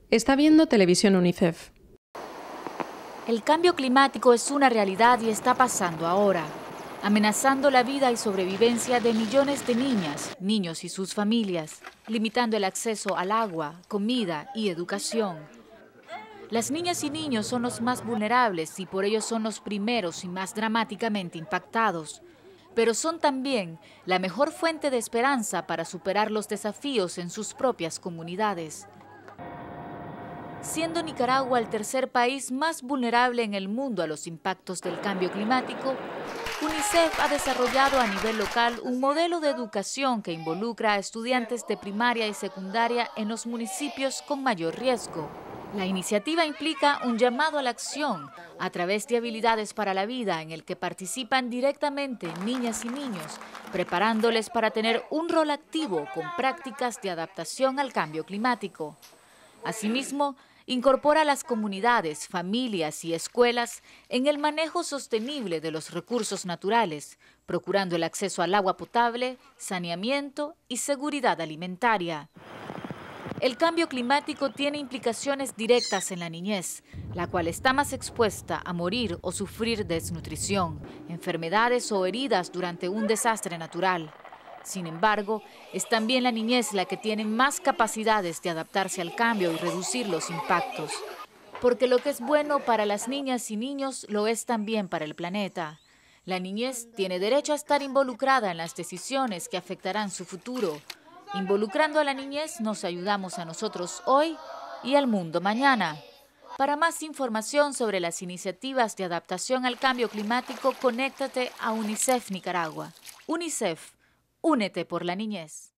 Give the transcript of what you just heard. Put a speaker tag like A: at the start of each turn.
A: Está viendo televisión UNICEF.
B: El cambio climático es una realidad y está pasando ahora, amenazando la vida y sobrevivencia de millones de niñas, niños y sus familias, limitando el acceso al agua, comida y educación. Las niñas y niños son los más vulnerables y por ello son los primeros y más dramáticamente impactados. Pero son también la mejor fuente de esperanza para superar los desafíos en sus propias comunidades. Siendo Nicaragua el tercer país más vulnerable en el mundo a los impactos del cambio climático, UNICEF ha desarrollado a nivel local un modelo de educación que involucra a estudiantes de primaria y secundaria en los municipios con mayor riesgo. La iniciativa implica un llamado a la acción a través de habilidades para la vida en el que participan directamente niñas y niños, preparándoles para tener un rol activo con prácticas de adaptación al cambio climático. Asimismo, incorpora a las comunidades, familias y escuelas en el manejo sostenible de los recursos naturales, procurando el acceso al agua potable, saneamiento y seguridad alimentaria. El cambio climático tiene implicaciones directas en la niñez, la cual está más expuesta a morir o sufrir desnutrición, enfermedades o heridas durante un desastre natural. Sin embargo, es también la niñez la que tiene más capacidades de adaptarse al cambio y reducir los impactos. Porque lo que es bueno para las niñas y niños lo es también para el planeta. La niñez tiene derecho a estar involucrada en las decisiones que afectarán su futuro. Involucrando a la niñez nos ayudamos a nosotros hoy y al mundo mañana. Para más información sobre las iniciativas de adaptación al cambio climático, conéctate a UNICEF Nicaragua. UNICEF, únete por la niñez.